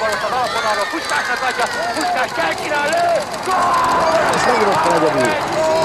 Kibarott az alapvonalról, Puskásnak adja, Puskás kell kínál, lő! Gól! És megírott egyedül.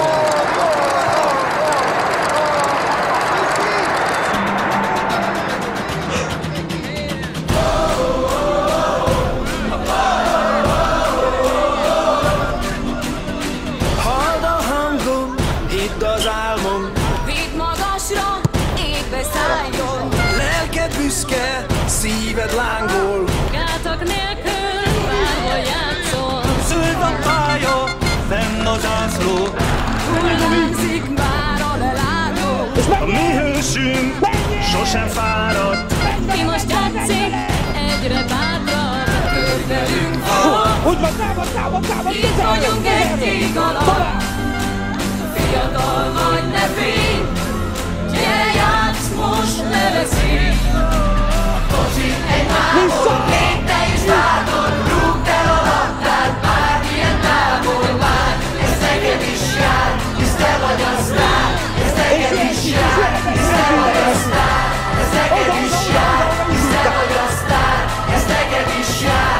Halld a hangom, hidd az álmom, Vidd magasra, égbe szálljon, lelked büszke, szíved lángol. gátak nélkül bárhol játszol. Zöld a pálya, fenn a zászló, Hullámzik már a lelátó. a mi hősünk sosem fárad. Ki most játszik, egyre bátrabb, körülünk van. Úgy van, támad! Itt vagyunk egy ég alatt, fiatal vagy ne félj, gyere játsz most, ne veszélj. Kocsi egy mámon, légy te is bátor, rúgd el a labdát, bármilyen távol vár. Ez neked is jár, hisz te vagy a sztár. Ez neked is jár, hisz te vagy a sztár. Ez neked is jár, hisz te vagy a sztár. Ez neked is jár.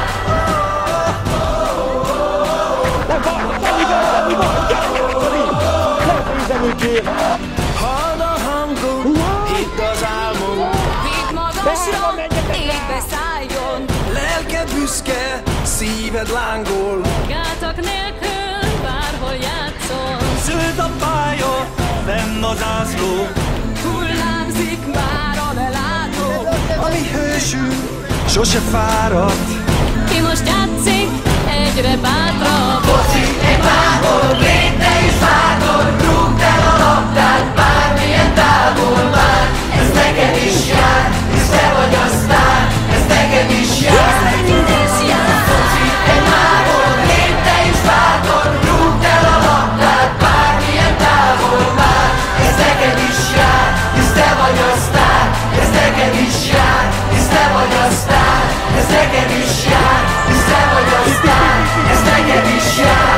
Halld a hangom, hidd az álmom, Vidd magasra, égbe szálljon, lelked büszke, szíved lángol. gátak nélkül bárhol játszol. Zöld a pálya, fenn a zászló, Hullámzik már a lelátó. a mi hősünk sose fárad. Ki most játszik, egyre bátrabb. Kocsi egy mámon, légy te is bátor, rúgd el a labdát, bármilyen távol vár. Ez neked is jár, hisz te vagy a sztár. Ez neked is jár, Kocsi egy mámon, légy te is bátor, rúgd el a labdát, bármilyen távol vár. Ez neked is jár, hisz te vagy a sztár. Ez neked is jár, hisz te vagy a sztár. Ez neked is jár, hisz te vagy a sztár. Ez neked is jár.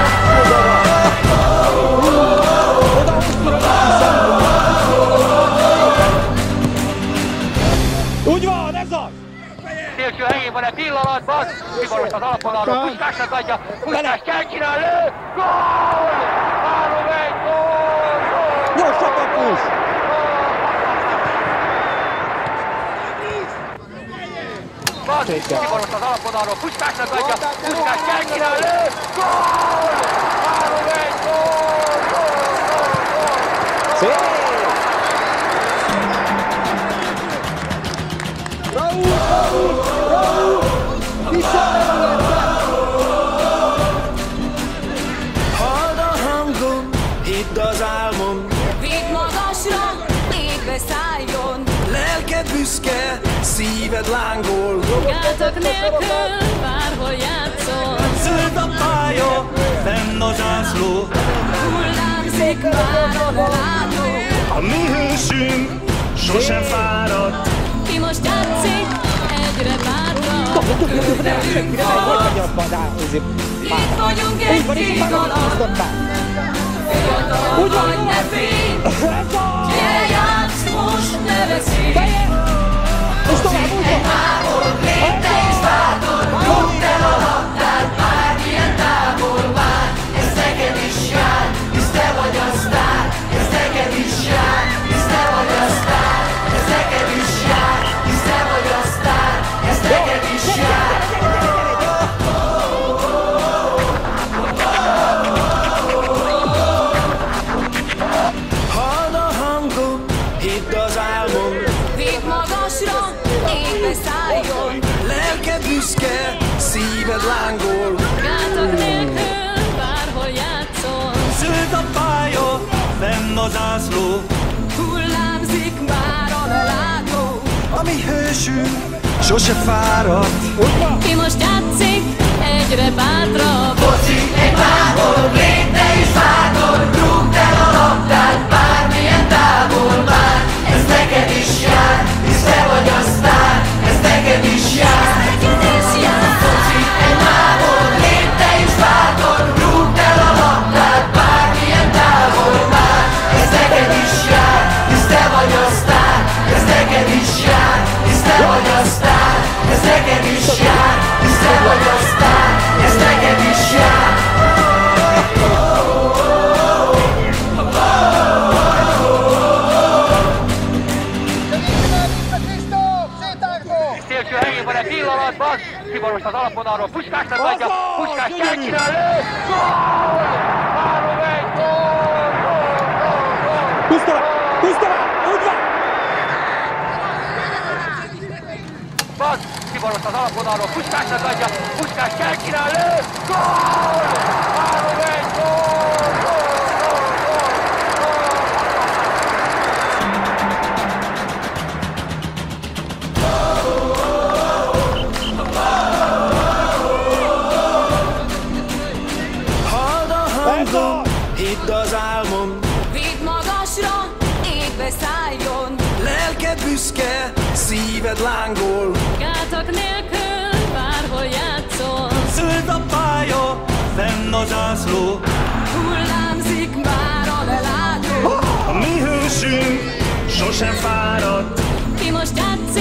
Úgy van, ez az! Szélső helyén van egy pillanatban, Kibarott az alapvonalról, Puskásnak adja, Puskás kell kínál, lő! Gól! 3-1, gól! Gyors a kapus! Kibarott az alapvonalról, Puskásnak adja, Puskás kell kínál, lő! Gól! 3-1, gól! Szép! Raúl! Halld a hangom, hidd az álmom, Vidd magasra, égbe szálljon, lelked büszke, szíved lángol. gátak nélkül bárhol játszol. Zöld a pálya, fenn a zászló, Hullámzik már a lelátó. a mi hősünk sosem fárad. Ki most játszik, egyre bátrabb, körülünk van. Itt vagyunk egy ég alatt, fiatal vagy ne félj, gyere játsz most, ne veszélj. Kocsi egy mámon, légy te is bátor, rúgd el a labdát, bármilyen távol vár. Ez neked is jár, hisz te vagy a sztár. Ez neked is jár, hisz te vagy a sztár. Ez neked is jár, hisz te vagy a sztár. Ez neked is jár. Halld a hangom, hidd az álmom, Vidd magasra, égbe szálljon, lelked büszke, szíved lángol. gátak nélkül bárhol játszol. Zöld a pálya, fenn a zászló, Hullámzik már a lelátó. a mi hősünk sose fárad. Ki most játszik, egyre bátrabb. Kocsi egy mámon, légy te is bátor, rúgd el a labdát, bármilyen távol vár. Ez neked is jár, hisz te vagy a sztár. Ez neked is jár. Kocsi egy mámon, légy te is bátor, rúgd el a labdát, bármilyen távol vár. Ez neked is jár, hisz te vagy a sztár. Ez neked is jár, hisz te vagy a sztár. Ez neked is jár, hisz te helyén van egy pillanatban, Szivaros az alapvonalról, Puskásnak adja, Puskás kell csinál, lő! Gól! 3-1, gól! Húzd tovább! Húzd tovább! Úgy van! Szivaros az alapvonalról, Puskásnak adja, Puskás kell csinál, lő! Gól! 3-1, gól! Hidd az álmom, Vidd magasra, égbe szálljon. lelked büszke, szíved lángol. Gátak nélkül bárhol játszol. Zöld a pálya, fenn a zászló. Hullámzik már a lelátó. A mi hősünk sosem fáradt. Ki most játszik